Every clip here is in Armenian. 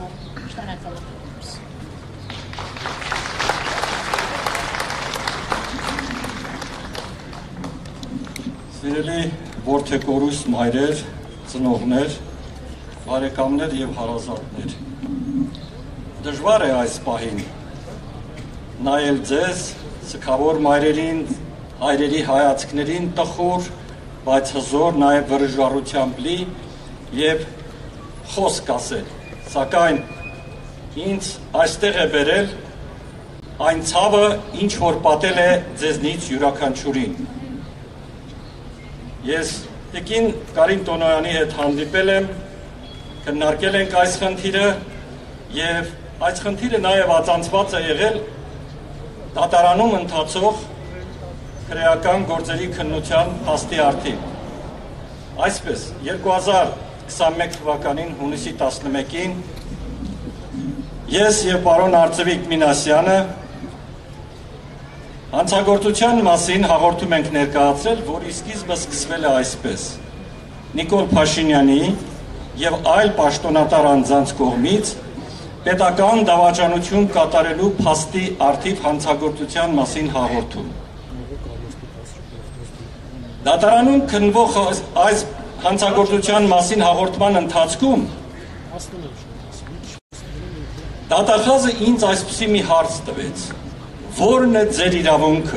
համար շնորհակալ եմ։ Սիրելի որդեկորուս մայրեր, ծնողներ, բարեկամներ եւ հարազատներ։ Դժվար է այս պահին նայել ձեզ, սքավոր մայրերին, հայրերի հայացքներին տխուր, բայց հզոր, նաեւ վրժարությամբ լի եւ խոսք ասել։ Սակայն ինձ այստեղ է բերել այն ցավը, ինչ որ պատել է ձեզնից յուրաքանչյուրին։ Ես տիկին Կարին Տոնոյանի հետ հանդիպել եմ, քննարկել ենք այս խնդիրը եւ այս խնդիրը նաեւ ածանցված է եղել դատարանում ընթացող քրեական գործերի քննության փաստի արդիվ։ Այսպես 2021 թվականին հունիսի 11-ին ես եւ պարոն Արծվիկ Մինասյանը հանցագործության մասին հաղորդում ենք ներկայացրել, որի սկիզբը սկսվել է այսպես. Նիկոլ Փաշինյանի եւ այլ պաշտոնատար անձանց կողմից պետական դավաճանություն կատարելու փաստի արդիվ հանցագործության մասին հաղորդում։ Դատարանում քննվող այս հանցագործության մասին հաղորդման ընթացքում դատախազը ինձ այսպիսի մի հարց տվեց. Որն է ձեր իրավունքը,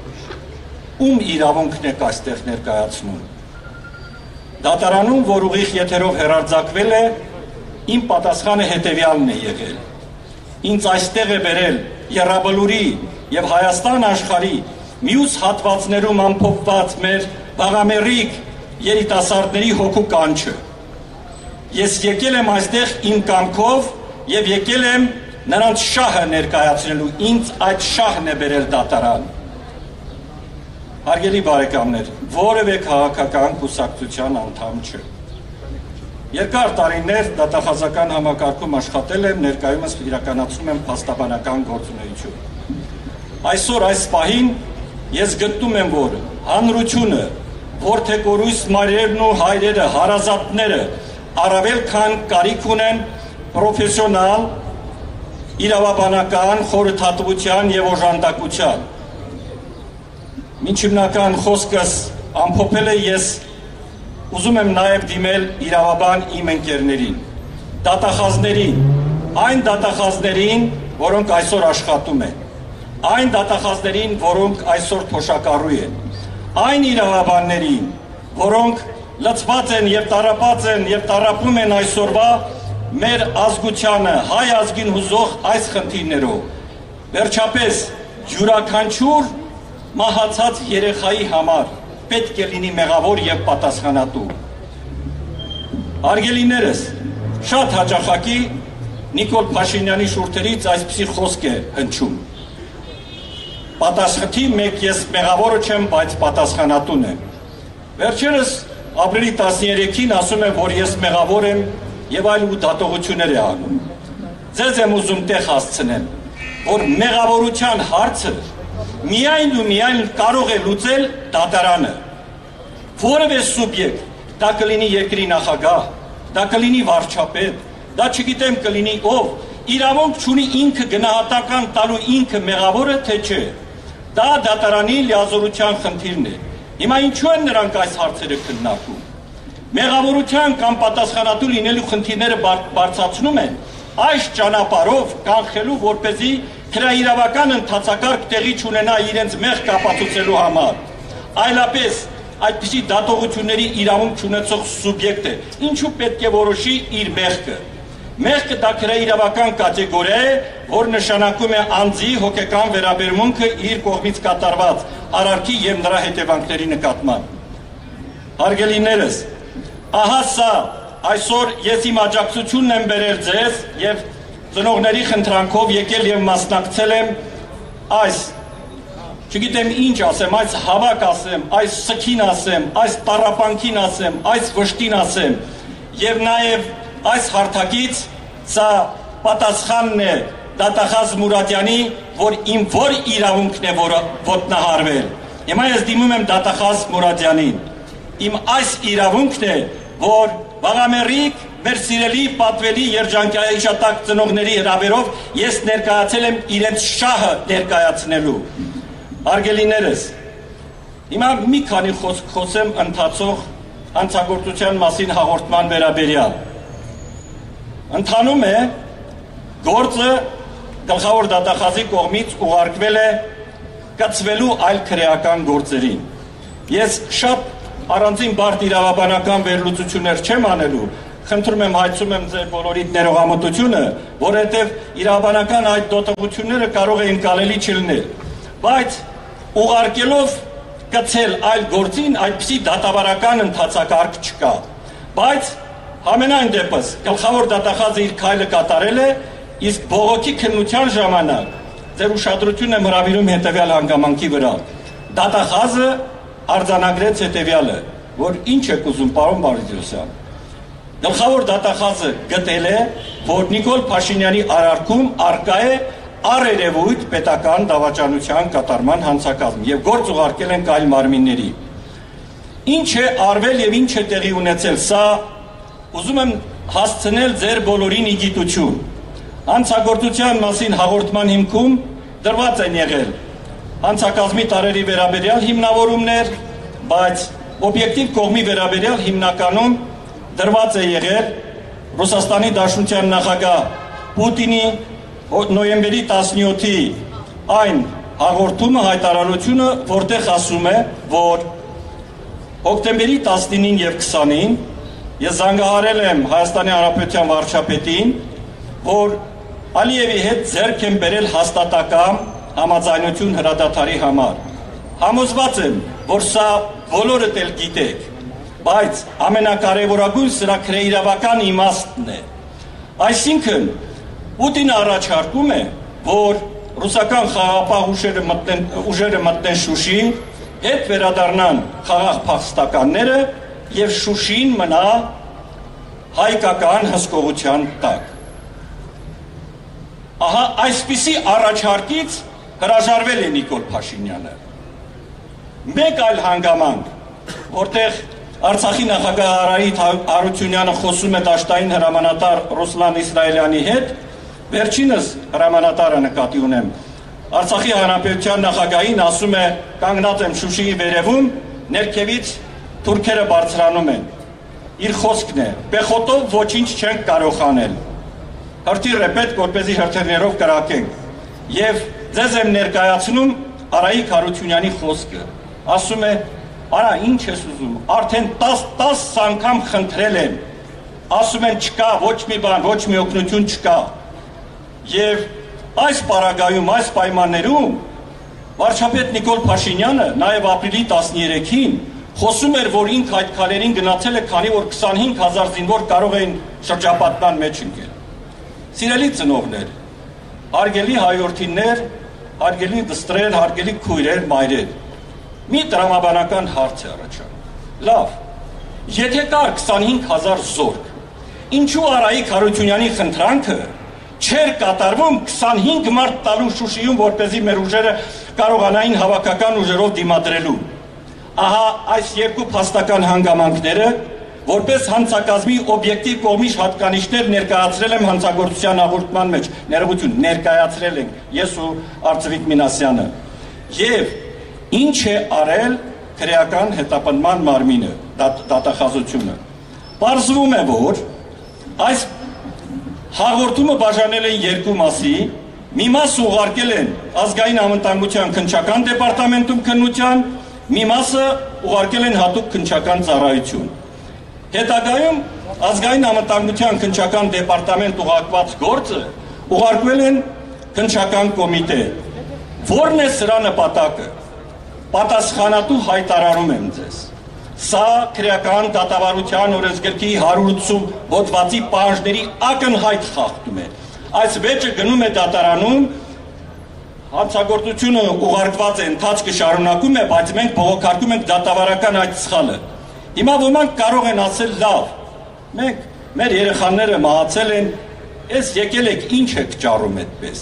ում իրավունքն եք այստեղ ներկայացնում։ Դատարանում, որ ուղիղ եթերով հեռարձակվել է, իմ պատասխանը հետևյալն է եղել. ինձ այստեղ է բերել Եռաբլուրի եւ Հայաստան աշխարհի մյուս հատվածներում ամփոփված մեր բաղամերիկ երիտասարդների հոգու կանչը։ Ես եկել եմ այստեղ իմ կամքով եւ եկել եմ նրանց շահը ներկայացնելու, ինձ այդ շահն է բերել դատարան։ Հարգելի բարեկամներ, որևէ քաղաքական կուսակցության անդամ չէ։ Երկար տարիներ դատախազական համակարգում աշխատել եմ, ներկայումս իրականացնում եմ փաստաբանական գործունեություն։ Այսօր այս պահին ես գտնում եմ, որ հանրությունը, որդեկորույս մայրերն ու հայրերը, հարազատները առավել քան կարիք ունեն պրոֆեսիոնալ իրավաբանական խորհրդատվության եւ օժանդակության։ Մինչ հիմնական խոսքս ամփոփել է, ես ուզում եմ նաեւ դիմել իրավաբան իմ ընկերներին, դատախազներին, այն դատախազներին, որոնք այսօր աշխատում են, այն դատախազներին, որոնք այսօր թոշակառու են, այն իրավաբաններին, որոնք լծված են եւ տառապած են եւ տառապում են այսօրվա մեր ազգությանը, հայ ազգին հուզող այս խնդիրներով, վերջապես յուրաքանչյուր մահացած երեխայի համար պետք է լինի մեղավոր եւ պատասխանատու։ Հարգելիներս, շատ հաճախակի Նիկոլ Փաշինյանի շուրթերից այսպիսի խոսք է հնչում. Պատասխանատի մեկ ես մեղավորը չեմ, բայց պատասխանատուն եմ։ Վերջերս ապրիլի 13-ին ասում եմ, որ ես մեղավոր եմ եւ այլ ու դատողություններ է անում։ Ձեզ եմ ուզում տեղ հասցնել, որ մեղավորության հարցը միայն ու միայն կարող է լուծել դատարանը։ Որևէ սուբյեկտ, դա կլինի երկրի նախագահ, դա կլինի վարչապետ, դա չգիտեմ կլինի ով, իրավունք չունի ինքը գնահատական տալու ինքը մեղավոր է թե չէ։ Դա դատարանի լիազորության խնդիրն է։ Հիմա ինչու են նրանք այս հարցերը քննարկում։ Մեղավորության կամ պատասխանատու լինելու խնդիրները բարձրացնում են այս ճանապարհով կանխելու, որպեսզի քրեաիրավական ընթացակարգ տեղի չունենա իրենց մեղք ապացուցելու համար։ Այլապես այդպիսի դատողությունների իրավունք չունեցող սուբյեկտ է, ինչու պետք է որոշի իր մեղքը։ Մեղքը դա քրեաիրավական կատեգորիա է, որ նշանակում է անձի հոգեկան վերաբերմունքը իր կողմից կատարված արարքի եւ նրա հետևանքների նկատմամբ։ Հարգելիներս, ահա սա այսօր ես իմ աջակցությունն եմ բերել ձեզ եւ ծնողների խնդրանքով եկել եւ մասնակցել եմ այս, չգիտեմ ինչ ասեմ, այս հավաք ասեմ, այս սքին ասեմ, այս տառապանքին ասեմ, այս վշտին ասեմ եւ նաեւ այս հարթակից սա պատասխանն է դատախազ Մուրադյանի, որ իմ որ իրավունքն է ոտնահարվել։ Հիմա ես դիմում եմ դատախազ Մուրադյանին։ Իմ այս իրավունքն է, որ բաղամերիկ մեր սիրելի պատվելի երջանկայիշատակ ծնողների հրավերով ես ներկայացել եմ իրենց շահը ներկայացնելու։ Արգելիներս, հիմա մի քանի խոսք խոսեմ ընթացող հանցագործության մասին հաղորդման վերաբերյալ։ Ընթանում է գործը գլխավոր դատախազի կողմից ուղարկվել է կցվելու այլ քրեական գործերին։ Ես շատ առանձին բարդ իրավաբանական վերլուծություններ չեմ անելու, խնդրում եմ հայցում եմ ձեր բոլորիդ ներողամտությունը, որովհետև իրավաբանական այդ դատողությունները կարող են կալելի չլինել, բայց ուղարկելով կցել այլ գործին այդպիսի դատավարական ընթացակարգ չկա, բայց համենայն դեպս գլխավոր դատախազը իր քայլը կատարել է, իսկ բողոքի քննության ժամանակ ձեր ուշադրությունն եմ հրավիրում հետևյալ հանգամանքի վրա։ Դատախազը արձանագրեց հետևյալը, որ ինչ եք ուզում, պարոն Բարիզյոսյան։ Գլխավոր դատախազը գտել է, որ Նիկոլ Փաշինյանի արարքում արկա է առերևույթ պետական դավաճանության կատարման հանցակազմ եւ գործ ուղարկել են այլ մարմինների։ Ինչ է արվել եւ ինչ է տեղի ունեցել, սա ուզում եմ հասցնել ձեր բոլորին ի գիտություն։ Հանցագործության մասին հաղորդման հիմքում դրված են եղել հանցակազմի տարերի վերաբերյալ հիմնավորումներ, բայց օբյեկտիվ կողմի վերաբերյալ հիմնականում դրված է եղել Ռուսաստանի Դաշնության նախագահ Պուտինի նոյեմբերի 17-ի այն հաղորդումը, հայտարարությունը, որտեղ ասում է, որ հոկտեմբերի 19-ին եւ 20-ին ես զանգահարել եմ Հայաստանի Հանրապետության վարչապետին, որ Ալիևի հետ ձեռք են բերել հաստատակամ համաձայնություն հրադադարի համար։ Համոզված եմ, որ սա բոլորդ էլ գիտեք, բայց ամենակարևորագույն սրա քրեիրավական իմաստն է։ Այսինքն Պուտինը առաջարկում է, որ ռուսական խաղաղապահ ուժերը մտնեն Շուշի, հետ վերադառնան խաղաղ փախստականները եւ Շուշին մնա հայկական հսկողության տակ։ Ահա այսպիսի առաջարկից հրաժարվել է Նիկոլ Փաշինյանը։ Մեկ այլ հանգամանք, որտեղ Արցախի նախագահ Արայիկ Հարությունյանը խոսում է դաշտային հրամանատար Ռուսլան Իսրայելյանի հետ, վերջինս հրամանատարը նկատի ունեմ, Արցախի Հանրապետության նախագահին ասում է կանգնած եմ Շուշիի վերևում, ներքևից թուրքերը բարձրանում են։ Իր խոսքն է, պեխոտով ոչինչ չենք կարող անել։ Հրթիռ է պետք, որպեսզի հրթիռներով կրակենք։ Եվ ձեզ եմ ներկայացնում Արայիկ Հարությունյանի խոսքը։ Ասում է, արա ինչ ես ուզում, արդեն 10 անգամ խնդրել եմ, ասում են չկա, ոչ մի բան, ոչ մի օգնություն չկա։ Եվ այս պարագայում, այս պայմաններում վարչապետ Նիկոլ Փաշինյանը նաև ապրիլի 13-ին խոսում էր, որ ինք այդ քարերին գնացել է, քանի որ 25,000 զինվոր կարող էին շրջապատման մեջ ընկել։ Սիրելի ծնողներ, հարգելի հայորդիներ, հարգելի դստրեր, հարգելի քույրեր, մայրեր, մի տրամաբանական հարց է առաջանում։ Լավ, եթե կար 25,000 զորք, ինչու Արայիկ Հարությունյանի խնդրանքը չէր կատարվում 25 մարդ տալու Շուշիում, որպեսզի մեր ուժերը կարողանային հավաքական ուժերով դիմադրելու։ Ահա այս երկու փաստական հանգամանքները, որպես հանցակազմի օբյեկտիվ կողմի հատկանիշներ ներկայացրել եմ հանցագործության հաղորդման մեջ, ներողություն, ներկայացրել ենք ես ու Արծվիկ Մինասյանը։ Եվ ինչ է արել քրեական հետապնդման մարմինը, դատախազությունը։ Պարզվում է, որ այս հաղորդումը բաժանել են երկու մասի, մի մասը ուղարկել են ազգային անվտանգության քննչական դեպարտամենտում քննության, մի մասը ուղարկել են հատուկ քննչական ծառայություն։ Հետագայում ազգային անվտանգության քննչական դեպարտամենտ ուղարկված գործը ուղարկվել են քննչական կոմիտե։ Որն է սրա նպատակը։ Պատասխանատու հայտարարում եմ ձեզ։ Սա քրեական դատավարության օրենսգրքի 180 հոդվածի պահանջների ակնհայտ խախտում է։ Այս վեճը գնում է դատարանում, հանցագործությունը ուղարկված է, ընթացքը շարունակում է, բայց մենք բողոքարկում ենք դատավարական այդ սխալը։ Հիմա ոմանք կարող են ասել լավ, մենք մեր երեխաները մահացել են, ես եկել եք ինչ եք ճարում այդպես։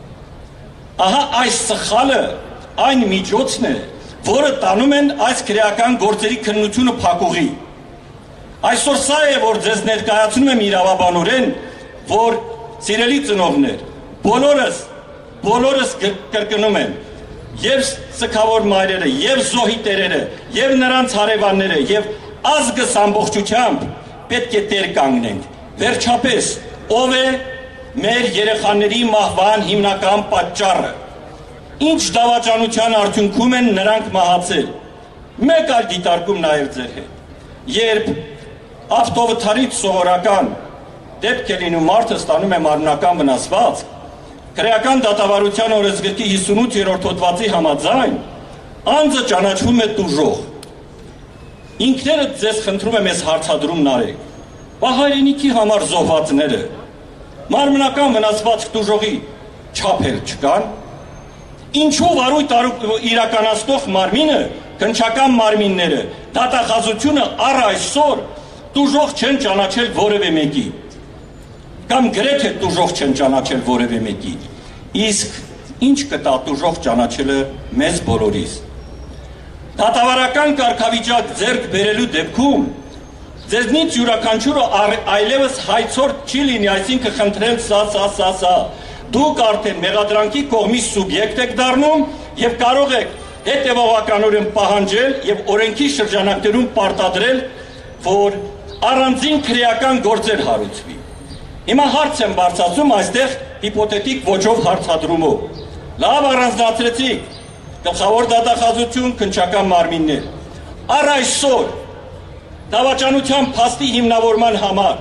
Ահա այս սխալը այն միջոցն է, որը տանում են այս քրեական գործերի քննությունը փակուղի։ Այսօր սա է, որ ձեզ ներկայացնում եմ իրավաբանորեն, որ սիրելի ծնողներ, բոլորս կրկնում եմ, եւ սքավոր մայրերը, եւ զոհի տերերը, եւ նրանց հարևանները, եւ ազգս ամբողջությամբ պետք է տեր կանգնենք։ Վերջապես, ով է մեր երեխաների մահվան հիմնական պատճառը։ Ինչ դավաճանության արդյունքում են նրանք մահացել։ Մեկ այլ դիտարկում նաև ձեր հետ։ Երբ ավտովթարից սովորական դեպք է լինում, մարդը ստանում է մարմնական վնասված, քրեական դատավարության օրենսգրքի 58-րդ հոդվածի համաձայն անձը ճանաչվում է տուժող։ Ինքներդ ձեզ խնդրում եմ այս հարցադրումն արեք։ Բա հայրենիքի համար զոհվածները մարմնական վնասված տուժողի չափեր չկան։ Ինչու վարույթ իրականացնող մարմինը, քննչական մարմինները, դատախազությունը առ այսօր տուժող չեն ճանաչել որևէ մեկի, կամ գրեթե տուժող չեն ճանաչել որևէ մեկի, իսկ ինչ կտա տուժող ճանաչելը մեզ բոլորիս։ Դատավարական կարգավիճակ ձեռք բերելու դեպքում ձեզնից յուրաքանչյուրը այլևս հայցորդ չի լինի, այսինքն խնդրել սա։ Դուք արդեն մեղադրանքի կողմի սուբյեկտ եք դառնում եւ կարող եք հետեւողականորեն պահանջել եւ օրենքի շրջանակներում պարտադրել, որ առանձին քրեական գործեր հարուցվի։ Հիմա հարց եմ բարձրացնում այստեղ հիպոթետիկ ոճով հարցադրումով։ Լավ առանձնացրեցիք գլխավոր դատախազություն, քննչական մարմիններ։ Առ այսօր դավաճանության փաստի հիմնավորման համար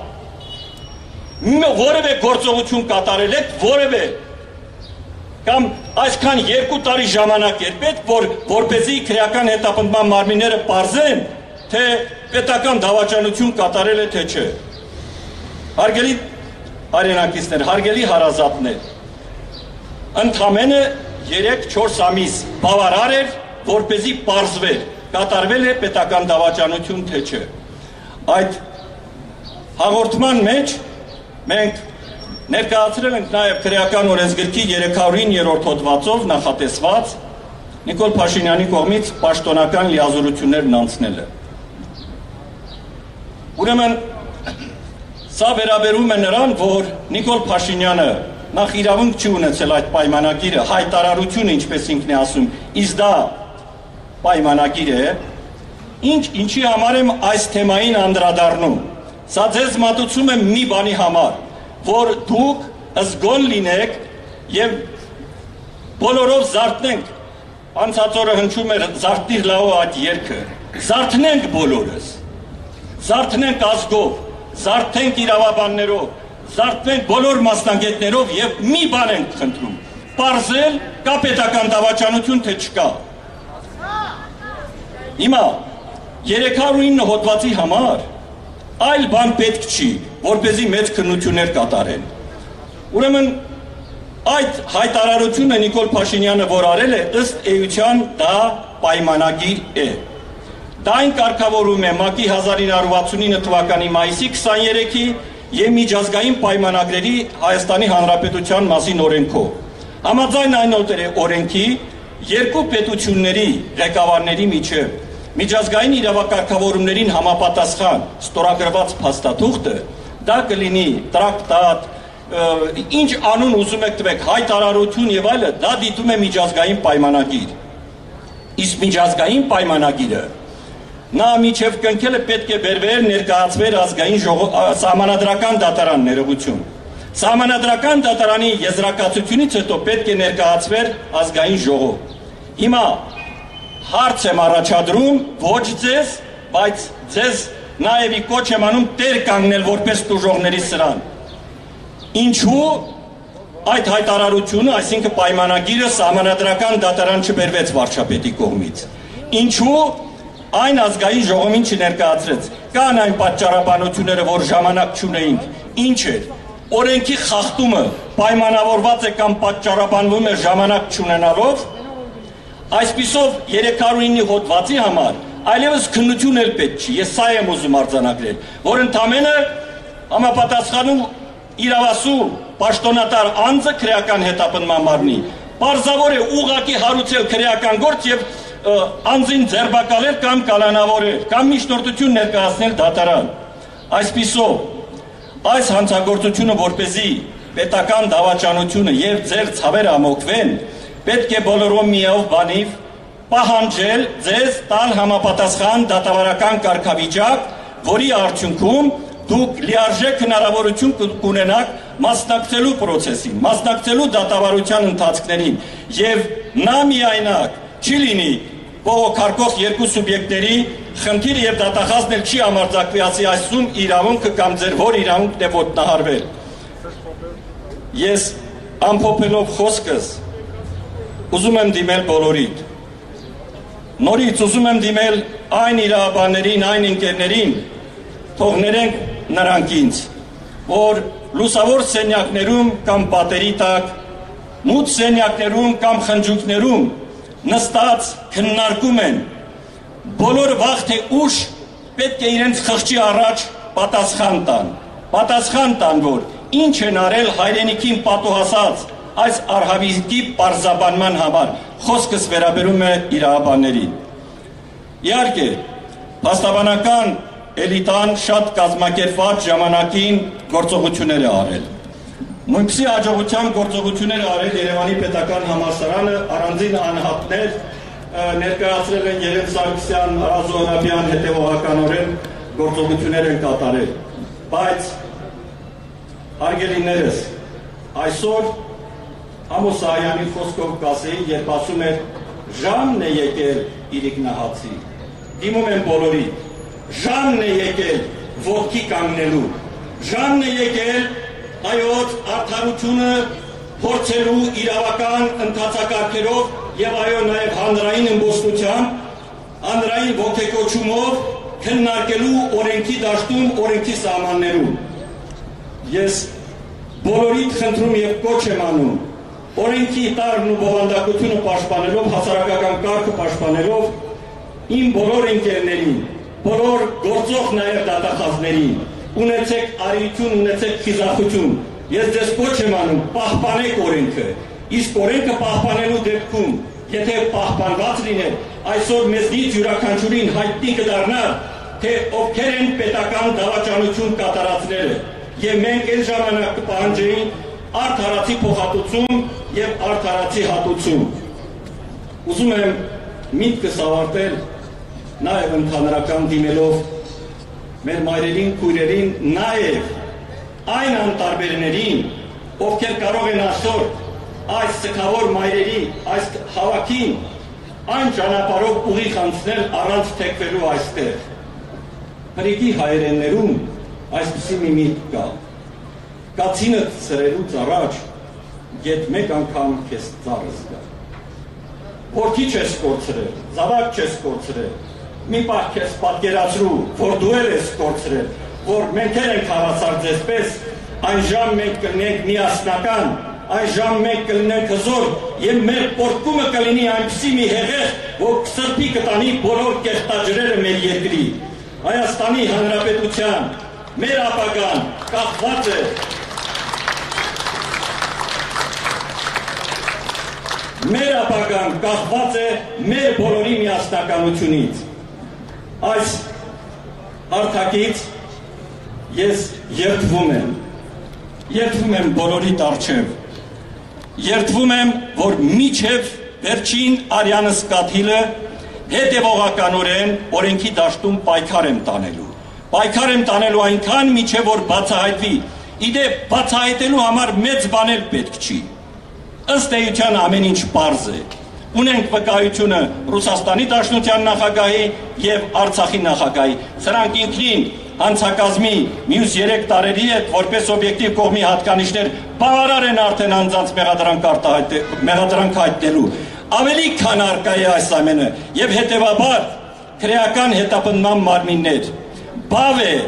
որևէ գործողություն կատարել եք, որևէ կամ այսքան 2 տարի ժամանակ էր պետք, որպեսզի քրեական հետապնդման մարմինները պարզեն, թե պետական դավաճանություն կատարել է, թե չէ։ Հարգելի հայրենակիցներ, հարգելի հարազատներ, ընդամենը 3-4 ամիս բավարար էր, որպեսզի պարզվեր, կատարվել է պետական դավաճանություն, թե չէ։ Այդ հաղորդման մեջ մենք ներկայացրել ենք նաև քրեական օրենսգրքի 309-րդ հոդվածով նախատեսված Նիկոլ Փաշինյանի կողմից պաշտոնական լիազորություններն անցնելը։ Ուրեմն սա վերաբերում է նրան, որ Նիկոլ Փաշինյանը նախ իրավունք չի ունեցել այդ պայմանագիրը, հայտարարությունը, ինչպես ինքն է ասում, իսկ դա պայմանագիր է, ինչի համար եմ այս թեմային անդրադառնում։ Սա ձեզ մատուցում եմ մի բանի համար, որ դուք զգոն լինեք եւ բոլորով զարթնենք, անցած օրը հնչում էր զարթնիր լավ այդ երգը, զարթնենք բոլորս, զարթնենք ազգով, զարթնենք իրավաբաններով, զարթնենք բոլոր մասնագետներով եւ մի բան ենք խնդրում, պարզել կա պետական դավաճանություն, թե չկա։ Հիմա 309 հոդվածի համար այլ բան պետք չի, որպեսզի մեծ քննություններ կատարեն։ Ուրեմն այդ հայտարարությունը Նիկոլ Փաշինյանը որ արել է, ըստ էության դա պայմանագիր է։ Դա այն կարգավորում է ՄԱԿ-ի 1969 թվականի մայիսի 23-ի եւ միջազգային պայմանագրերի Հայաստանի Հանրապետության մասին օրենքով։ Համաձայն այն օրենքի երկու պետությունների ղեկավարների միջև միջազգային իրավակարգավորումներին համապատասխան ստորագրված փաստաթուղթը, դա կլինի տրակտատ, ինչ անուն ուզում եք տվեք, հայտարարություն եւ այլը, դա դիտում է միջազգային պայմանագիր։ Իսկ միջազգային պայմանագիրը նա միջև կնքելը պետք է բերվեր ներկայացվեր ազգային սահմանադրական դատարան ներողություն։ Սահմանադրական դատարանի եզրակացությունից հետո պետք է ներկայացվեր ազգային ժողով։ Հիմա հարց եմ առաջադրում ոչ ձեզ, բայց ձեզ նաև կոչ եմ անում տեր կանգնել որպես տուժողների սրան։ Ինչու այդ հայտարարությունը, այսինքն պայմանագիրը սահմանադրական դատարան չբերվեց վարչապետի կողմից։ Ինչու այն ազգային ժողովին չներկայացրեց։ Կան այն պատճառաբանությունները, որ ժամանակ չունեինք։ Ինչ էր։ Օրենքի խախտումը պայմանավորված է կամ պատճառաբանվում է ժամանակ չունենալով, այսպիսով 309 հոդվածի համար այլևս քննություն էլ պետք չի, ես սա եմ ուզում արձանագրել, որ ընդամենը համապատասխանում իրավասու պաշտոնատար անձը քրեական հետապնդման մարմնի, պարզավոր է ուղղակի հարուցել քրեական գործ եւ անձին ձերբակալել կամ կալանավորել, կամ միջնորդություն ներկայացնել դատարան։ Այսպիսով, այս հանցագործությունը որպեսզի պետական դավաճանությունը եւ ձեր ցավերը ամոկվեն, պետք է բոլորով միով բանիվ պահանջել ձեզ տալ համապատասխան դատավարական կարգավիճակ, որի արդյունքում դուք լիարժեք հնարավորություն կունենաք մասնակցելու պրոցեսին, մասնակցելու դատավարության ընթացքներին եւ նա միայնակ չի լինի բողոքարկող երկու սուբյեկտների խնդիր եւ դատախազն չի համարձակվի ասի այսում իրավունքը կամ ձեր որ իրավունքն է ոտնահարվել։ Ես ամփոփելով խոսքս ուզում եմ դիմել բոլորիդ։ Նորից ուզում եմ դիմել այն իրավաբաններին, այն ընկերներին, թող ներենք նրանք ինձ, որ լուսավոր սենյակներում կամ պատերի տակ, մութ սենյակներում կամ խնջույքներում նստած քննարկում են, բոլոր վաղ թե ուշ պետք է իրենց խղճի առաջ պատասխան տան, որ ինչ են արել հայրենիքին պատուհասած այս արհավիրքի պարզաբանման համար, խոսքս վերաբերում է իրավաբաններին։ Իհարկե, փաստաբանական էլիտան շատ կազմակերպված ժամանակին գործողություններ է արել։ Նույնպիսի հաջողությամբ գործողություններ արել Երևանի պետական համալսարանը, առանձին անհատներ ներկայացրել են Երեմ Սարգսյան, Արա Զոհրաբյան հետևողականորեն գործողություններ են կատարել։ Բայց հարգելիներս, այսօր Ամոս Սահակյանի խոսքով կասեի, երբ ասում էր ժամն է եկել իրիկնահացի, դիմում են բոլորի, ժամն է եկել ոտքի կանգնելու, ժամն է եկել հայոց արդարությունը փորձելու իրավական ընթացակարգերով եւ այո նաեւ հանրային ըմբոստությամբ, հանրային ոգեկոչումով քննարկելու օրենքի դաշտում, օրենքի սահմաններում։ Ես բոլորիդ խնդրում եւ կոչ եմ անում, օրենքի տարրն ու բովանդակությունը պաշտպանելով, հասարակական կարգը պաշտպանելով, իմ բոլոր ընկերներին, բոլոր գործող նաեւ դատախազներին, ունեցեք արիություն, ունեցեք խիզախություն, ես ձեզ կոչ եմ անում, պահպանեք օրենքը, իսկ օրենքը պահպանելու դեպքում, եթե պահպանված լիներ, այսօր մեզնից յուրաքանչյուրին հայտնի կդառնա, թե ովքեր են պետական դավաճանություն կատարածները, եւ մենք այն ժամանակ կպահանջեին արդարացի փոխհատուցում եւ արդարացի հատուցում։ Ուզում եմ միտքս ավարտել նաեւ ընդհանրական դիմելով մեր մայրերին, քույրերին, նաեւ այն անտարբերներին, ովքեր կարող են այսօր այս սգավոր մայրերի, այս հավաքին այն ճանապարհով ուղիղ անցնել առանց թեքվելու այստեղ։ Հրիկի հայրեններում այսպիսի մի միտք կա։ Կացինը սրելուց առաջ գետ մեկ անգամ քեզ ծառը զգա։ Որդի չես կորցրել, զավակ չես կորցրել, մի պահ քեզ պատկերացրու, որ դու ես կորցրել, որ մենք ենք հավասար ձեզպես, այն ժամ մենք կլինենք միասնական, այն ժամ մենք կլինենք հզոր եւ մեր պորտկումը կլինի այնպիսի մի հեղեղ, որ սրբի կտանի բոլոր կեղտաջրերը մեր երկրի։ Հայաստանի Հանրապետության մեր ապագան կախված է մեր ապագան կախված է մեր բոլորի միասնականությունից։ Այս հարթակից ես երդվում եմ բոլորիդ առջև, երդվում եմ, որ մինչև վերջին արյանս կաթիլը հետևողականորեն օրենքի դաշտում պայքար եմ տանելու այնքան մինչև որ բացահայտվի, իդեպ բացահայտելու համար մեծ բանել պետք չի, ըստ էության ամեն ինչ պարզ է, ունենք վկայությունը Ռուսաստանի Դաշնության նախագահի եւ Արցախի նախագահի, սրանք ինքնին հանցակազմի մյուս 3 տարերի հետ որպես օբյեկտիվ կողմի հատկանիշներ բավարար են արդեն անձանց մեղադրանք հայտնելու, ավելի քան արկա է այս ամենը եւ հետեւաբար քրեական հետապնդման մարմիններ, բավ է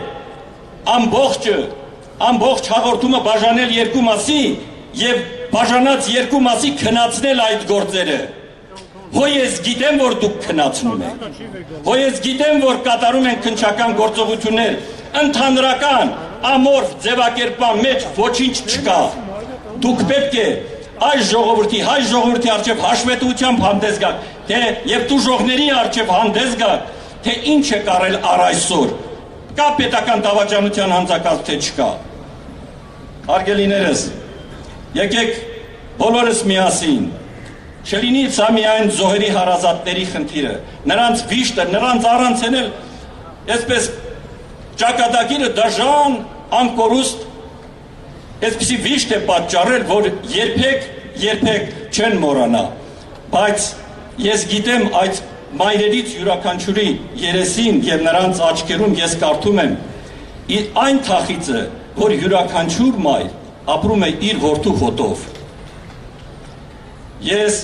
ամբողջ հաղորդումը բաժանել երկու մասի եւ բաժանած երկու մասի քնացնել այդ գործերը։ Հո ես գիտեմ, որ դուք քնացնում եք, հո ես գիտեմ, որ կատարում են քննչական գործողություններ, ընդհանրական ամորֆ ձևակերպման մեջ ոչինչ չկա։ Դուք պետք է այս ժողովրդի, հայ ժողովրդի առջև հաշվետվությամբ հանդես գաք, թե եւ տուժողների առջև հանդես գաք, թե ինչ է կարել առ այսօր։ կա պետական դավաճանության հանձակազմ թե չկա։ Հարգելիներս, եկեք բոլորս միասին, չլինի սա միայն զոհերի հարազատների խնդիրը, նրանց վիշտը, նրանց առանց են էլ, այսպես ճակատագիրը դաժան, անկորուստ, այսպիսի վիշտ է պատճառել, որ երբեք չեն մոռանա, բայց ես գիտեմ այդ մայրերից յուրաքանչյուրի երեսին և նրանց աչքերում ես կարդում եմ այն թախիծը, որ յուրաքանչյուր մայր ապրում է իր որդու հոտով։ Ես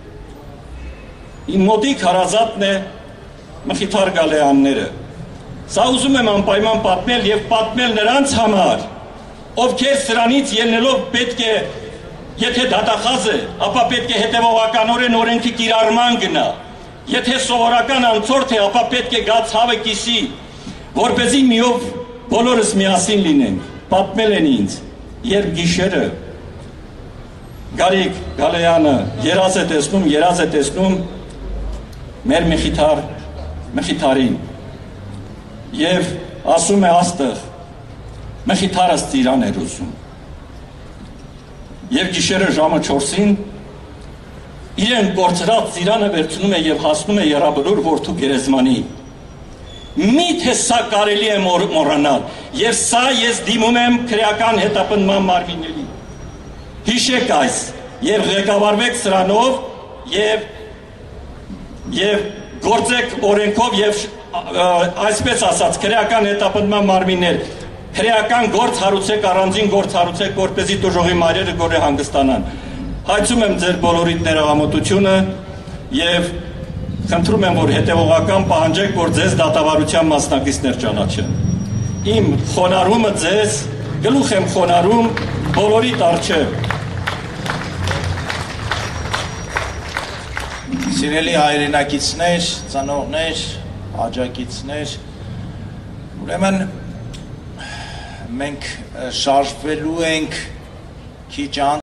իմ մոտիկ հարազատն է Մխիթար Գալեյանները։ Սա ուզում եմ անպայման պատմել և պատմել նրանց համար, ովքեր սրանից ելնելով պետք է, եթե դատախազ է, ապա պետք է հետևողականորեն օրենքի կիրառման գնա, եթե սովորական անցորդ է, ապա պետք է գա ցավը կիսի, որպեսզի միով բոլորս միասին լինենք։ Պատմել են ինձ, երբ գիշերը Գարիկ Գալեյանը երազ է տեսնում մեր Մխիթարին և ասում է աստղ, Մխիթարս ծիրան էր ուզում։ Եվ գիշերը ժամը 4-ին իրեն կորցրած ծիրանը վերցնում է և հասնում է եռաբլուր որդու գերեզմանի։ Միթե սա կարելի է մոռանալ, և սա ես դիմում եմ քրեական հետապնդման մարմինների։ Հիշեք այս և ղեկավարվեք սրանով և գործեք օրենքով և այսպես ասած քրեական հետապնդման մարմիններ, քրեական գործ հարուցեք, առանձին գործ հարուցեք, որպեսզի տուժողի մայրերը գոնե հանգստանան։ Հայցում եմ ձեր բոլորիդ ներողամտությունը և խնդրում եմ, որ հետևողական պահանջեք, որ ձեզ դատավարության մասնակիցներ ճանաչեն։ Իմ խոնարհումը ձեզ, գլուխ եմ խոնարհում բոլորիդ առջև։ Սիրելի հայրենակիցներ, ծնողներ, աջակիցներ, ուրեմն մենք շարժվելու ենք քիչ